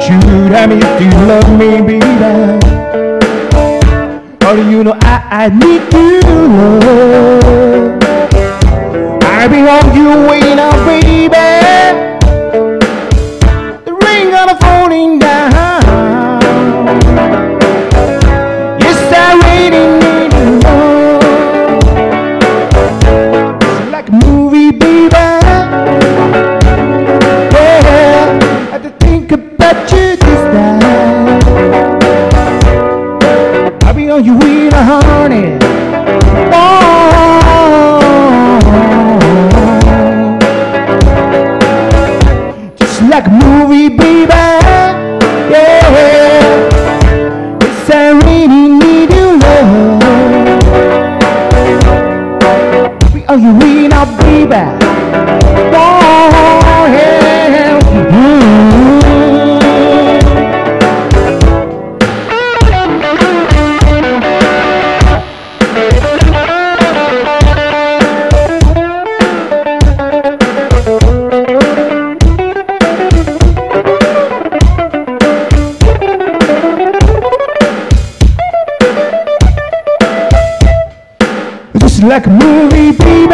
Shoot at me if you love me, baby. Or do you know I need you, love? I belong to you way now, baby. The ring on the falling down. Yes, I really need you, love. It's like a movie, baby. Yeah, I had to think about you this time. I'll be on your way to honey. Just like a movie, baby. Yeah, yes, I really need you, love. I'll be on your way now, baby. Just like a movie, baby.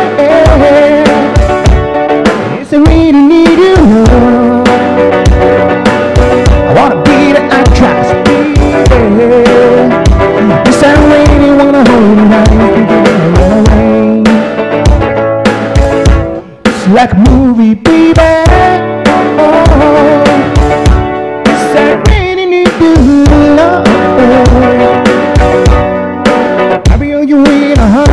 Yes, I really need you, love. I wanna be the actress, baby. Yes, I really wanna hold you right away. It's like a movie, baby. Yes, I really need you, love. I'll be on your way to